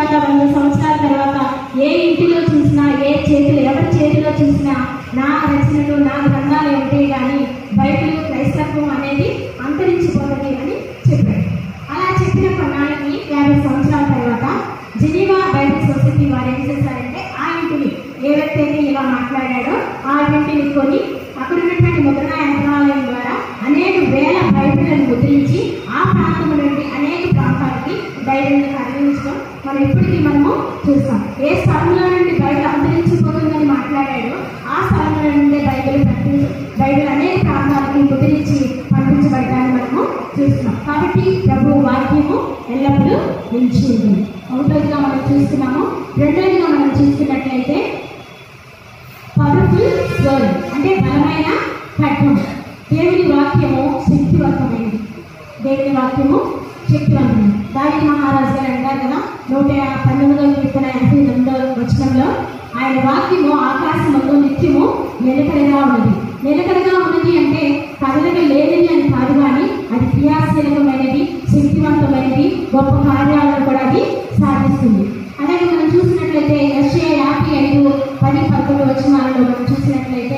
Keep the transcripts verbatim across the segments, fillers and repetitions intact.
తర్వాత వంద సంవత్సరాల తర్వాత ఏ ఇంటిలో చూసినా, ఏ చేతిలో ఎవరి చేతిలో చూసినా నా రచనలు, నా గ్రంథాలు ఉంటాయి కానీ బైబిల్, క్రైస్తత్వం అనేది అంతరించిపోతుంది అని చెప్పాడు. అలా చెప్పిన కొన్నాళ్ళకి యాభై సంవత్సరాల తర్వాత జెనీవా బైబిల్ సొసైటీ వారు ఏం చేశారంటే ఆ ఇంటిని ఏవైతే ఇలా మాట్లాడాడో ఆ ఇంటిని కొని అక్కడ ఉన్నటువంటి ముద్రణ యంత్రాలయం ద్వారా అనేక వేల బైబిళ్లను ముద్రించి ఆ ప్రాంతం నుండి అనేక ప్రాంతాలకి బైబిల్ని తరలించడం మనం ఇప్పటికీ మనము చూస్తాం. ఏ స్థలంలో నుండి బైబిల్ అంతరించిపోతుందని మాట్లాడాడో ఆ స్థలంలో నుండి బైబిల్ ప్రతి బైబిల్ అనేక ప్రాంతాలకి ముద్రించి పంపించబడ్డాన్ని మనము చూస్తున్నాం. కాబట్టి ప్రభు వాక్యము ఎల్లప్పుడూ నిలిచి ఉంటుంది. ఒకటోదిగా మనం చూస్తున్నాము. రెండోదిగా మనం చూస్తున్నట్లయితే పవర్ఫుల్ వర్డ్ అంటే బలమైన ఖడ్గం. దేవుని వాక్యము శక్తివంతమైనది. దేవుని వాక్యము శక్తివంతమైనది. దావీదు మహారాజు గారు అంటారు కదా, నూట పంతొమ్మిదవ కీర్తన ఎనభై ఎనిమిదవ వచనంలో ఆయన వాక్యము ఆకాశమందు నిత్యము నిలకడగా ఉన్నది. నిలకడగా ఉన్నది అంటే కదలక లేదని అని కాదు, కానీ అది క్రియాశీలకమైనది, శక్తివంతమైనది, గొప్ప కార్యాలను కూడా అది సాధిస్తుంది. అలాగే మనం చూసినట్లయితే యెషయా యాభై ఐదు పది పదకొండు వచనాలలో మనం చూసినట్లయితే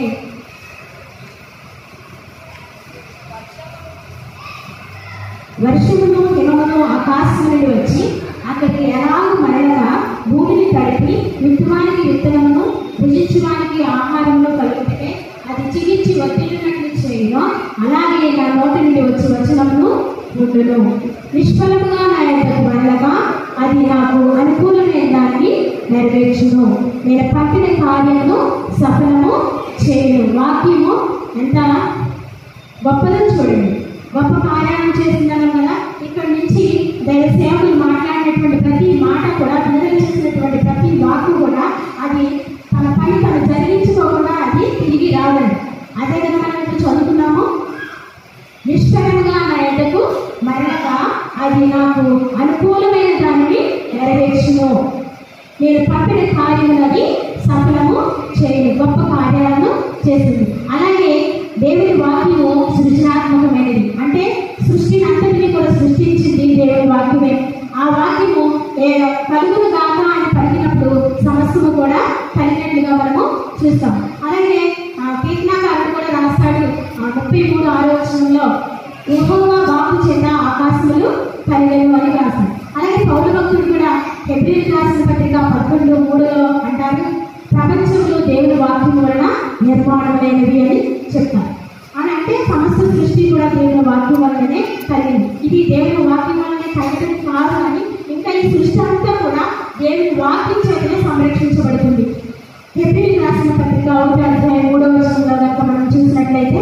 వర్షమును హిమమును ఆకాశం నుండి వచ్చి అక్కడికి ఎలాగూ మరలగా భూమిని తడిపి విత్తువానికి విత్తనమును, భుజించువానికి ఆహారమును కలుగుతే అది చిగించి వదిలినట్లు చేయను, అలాగే నా నోటి నుండి వచ్చి వచనమును ఉండును. నిష్ఫలముగా నా యొద్దకు మరలగా అది నాకు అనుకూలమైన దాన్ని నెరవేర్చును. నేను పట్టిన కార్యమును సఫలము చేయను. వాక్యము ఎంత గొప్పదో చూడండి. గొప్ప కార్యాలను చేస్తున్నాను కదా. ఇక్కడ నుంచి దైవ సేవకులు మాట్లాడినటువంటి ప్రతి మాట కూడా, విడుదల చేసినటువంటి ప్రతి వాక్కు కూడా అది తన పని తను జరిగించుకోకుండా అది తిరిగి రాదండి. అదే కదా మనం ఇప్పుడు చదువుతున్నాము. నిష్ఫలముగా నా యొద్దకు మరలగా అది నాకు అనుకూలమైన దానిని నెరవేర్చును. నేను పట్టిన కార్యములని సఫలము చేయను. గొప్ప కార్యాలను చేస్తుంది. అలాగే దేవుని వాక్యము సృజనాత్మకమైనది. అంటే సృష్టిని అంతటినీ కూడా సృష్టించింది దేవుని వాక్యమే. ఆ వాక్యము కలుగును గాక అని పలికినప్పుడు సమస్తము కూడా కలిగినట్లుగా మనము చూస్తాం. అలాగే కీర్తనాకారుడు కూడా రాస్తాడు ముప్పై మూడు ఆరో వచనంలో యెహోవా వాక్కు చేత ఆకాశములు కలిగెను అని రాస్తాడు. అలాగే పౌలు భక్తుడు కూడా హెబ్రీయులకు రాసిన పత్రిక పదకొండు మూడులో అంటారు, ప్రపంచంలో దేవుని వాక్యం వలన నిర్మాణమైనది అని చెప్తారు. అని అంటే సమస్త సృష్టి కూడా దేవుని వాక్యం వల్లనే కలిగింది. ఇది దేవుని వాక్యం వల్లనే కలగడం కాదు, కానీ ఇంకా ఈ సృష్టి అంతా కూడా దేవుని వాక్యం చేతనే సంరక్షించబడుతుంది. హెబ్రీయులకు రాసిన పత్రిక ఒకటి అధ్యాయం మూడవ వచనంలో కనుక మనం చూసినట్లయితే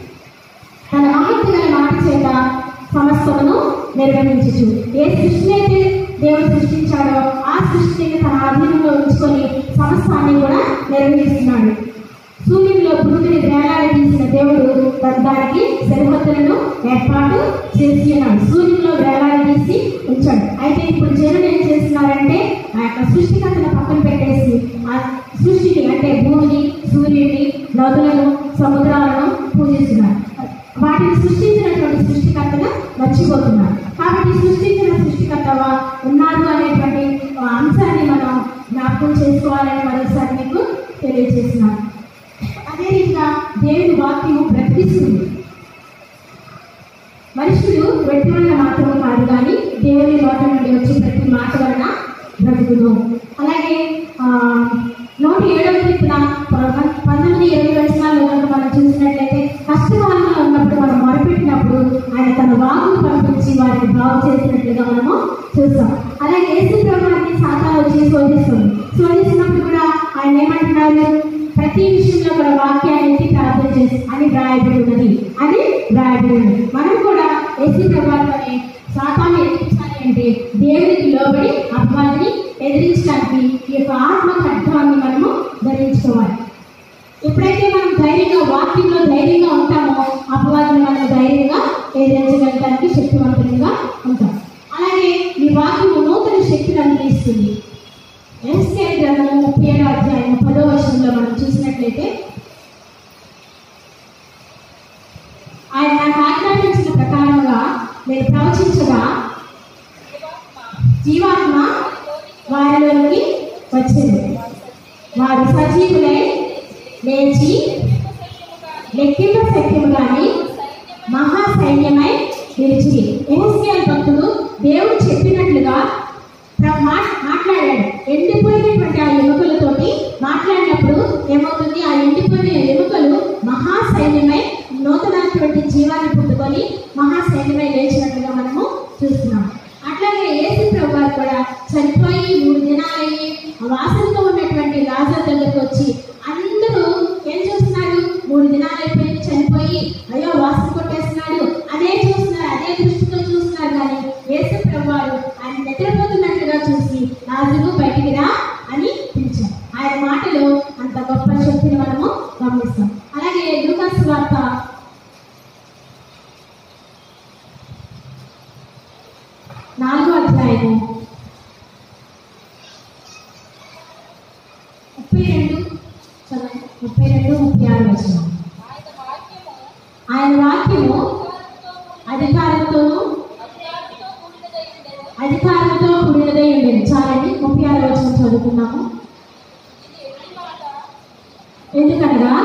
తన మహత్తు గల మాట చేత సమస్తమును నిర్వహించచ్చు. ఏ సృష్టిని అయితే దేవుడు సృష్టించాడో ఆ సృష్టిని తన ఆధీనంలో ఉంచుకొని సమస్తాన్ని కూడా నిర్వహిస్తున్నాడు. సూర్యునిలో భూమిని వేలాడదీసిన దేవుడు దానికి సరిహద్దులను ఏర్పాటు చేసి ఉన్నాడు. సూర్యునిలో వేలాడదీసి ఉంచాడు. అయితే ఇప్పుడు జనులు ఏం చేస్తున్నారంటే ఆ యొక్క సృష్టికర్తను పక్కన పెట్టేసి ఆ సృష్టిని అంటే భూమిని, సూర్యుని, నదులను, సముద్రాలను పూజిస్తున్నారు. వాటిని సృష్టించినటువంటి సృష్టికర్తను మర్చిపోతున్నారు. కాబట్టి సృష్టించిన సృష్టికర్తవా ఉన్నారు అనేటువంటి అంశాన్ని మనం జ్ఞాపకం చేసుకోవాలని మరోసారి మీకు తెలియజేస్తున్నాను. అదే రీతిగా దేవుని వాక్యము బ్రతికిస్తుంది. మనుషులు వెట్టి వలన మాత్రమే కాదు, కానీ దేవుని నోట నుండి వచ్చి ప్రతి మాట వలన బ్రతుకును. అలాగే నూట ఏడవ కీర్తన పంతొమ్మిది ఇరవై వచనాల్లో కనుక మనం చూసినట్లయితే కష్టకాలంలో ఉన్నప్పుడు మనం మొరపెట్టినప్పుడు ఆయన తన వాక్కును పంపించి వారిని బాగు చేసినట్లుగా మనము చూస్తాం. అలాగే యేసు ప్రభువుని సాతాను వచ్చి శోధిస్తుంది. శోధిస్తున్నప్పుడు కూడా ఆయన ఏమంటున్నారు, ప్రతి విషయంలో కూడా వాక్యాన్ని ఎత్తి ప్రార్థన చేసి అని వ్రాయబడి ఉన్నది అని వ్రాయబడి ఉన్నది. మనం కూడా యేసు ప్రభువుని సాతాను ఎదిరించాలి అంటే దేవునికి లోబడి అపవాదిని ఎదిరించడానికి ఈ యొక్క ఆత్మ ఖడ్గాన్ని మనము ధరించుకోవాలి. ఎప్పుడైతే మనం ధైర్యంగా వాక్యంలో ధైర్యంగా ఉంటామో అపవాదిని మనం ధైర్యంగా ఎదిరించగలడానికి శక్తివంతంగా ఉంటాం. అలాగే ఈ వాక్యము నూతన శక్తిని అందిస్తుంది. యెషయా గ్రంథము ముప్పై ఏడో అధ్యాయం పదో వచనంలో మనం చూసినట్లయితే ఆయన నాకు ఆజ్ఞాపించిన ప్రకారంగా నేను ప్రవచించగా జీవాత్మ వారి వచ్చింది. వారు సజీవులై లేచి లెక్కింప శక్యము కానీ మహా సైన్యమై నిలిచి. యెహెజ్కేలు భక్తుడు దేవుడు చెప్పినట్లుగా మాట్లాడాడు. ఎండిపోయినటువంటి ఆ ఎముకలతోటి మాట్లాడినప్పుడు ఏమవుతుంది? ఆ ఎండిపోయిన ఎముకలు మహా సైన్యమై నూతనటువంటి జీవాన్ని పుట్టుకొని మహా సైన్యమై లేచినట్లుగా మనము చూస్తున్నాం. అట్లాగే యేసు ప్రభు వారు కూడా చనిపోయి మూడు దినాలయ్యి వాసనతో ఉన్నటువంటి లాజరు దగ్గరకు వచ్చి అందరూ ఏం చూస్తున్నారు? మూడు దినాలు అయిపోయి చనిపోయి అయ్యో వాసన కొట్టేస్తున్నాడు అదే చూస్తున్నారు, అదే దృష్టితో చూస్తున్నారు. కానీ యేసు ప్రభు వారు ఆయన నిద్రపోతున్నట్టుగా చూసి లాజరు బయటికి రా అని పిలిచారు. ఆయన మాటలో అంత గొప్ప శక్తిని మనము గమనిస్తాం. అలాగే లూకా సువార్త నాలుగో అధ్యాయము ముప్పై రెండు ముప్పై రెండు ముప్పై ఆరు వచ్చిన ఆయన వాక్యము అధికారంతోనూ అధికారంతో కూడినదై ఉండేది. చాలండి, ముప్పై ఆరు వచ్చిన చదువుకున్నాము. ఎందుకనగా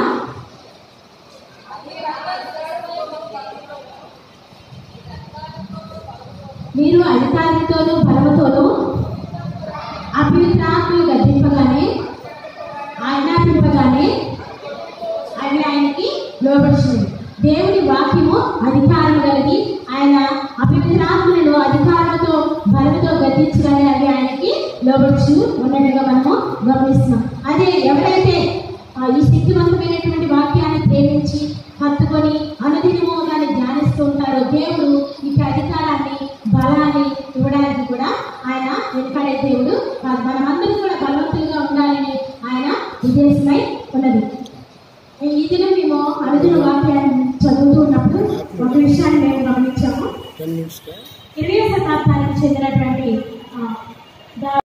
మీరు అధికారంతోనూ బలముతోనూ అపవిత్రాత్మలు గద్దింపగానే ఆజ్ఞాపింపగానే అవి ఆయనకి లోబడినవి. దేవుని వాక్యము అధికారం కలిగి ఆయన అపవిత్రాత్మలను అధికారంతో బలముతో గద్దించగానే అవి ఆయనకి లోబడుచు ఉన్నట్టుగా మనము గమనిస్తున్నాం. అదే ఎవరైతే ఈ శక్తివంతమైనటువంటి వాక్యాన్ని ప్రేమించి హత్తుకొని అనుదినము దాన్ని ధ్యానిస్తూ ఉంటారో దేవుడు ఈ అధికారాన్ని బలాన్ని ఇవ్వడానికి కూడా ఆయన వెనుకాడే దేవుడు. మనమందరం కూడా బలవంతులుగా ఉండాలని ఆయన ఉద్దేశమై ఉన్నది. ఈ దినం మేము అనుదిన వాక్యాన్ని చదువుతూ ఉన్నప్పుడు ఒక విషయాన్ని మేము గమనించాము. ఇరవై శతాబ్దానికి చెందినటువంటి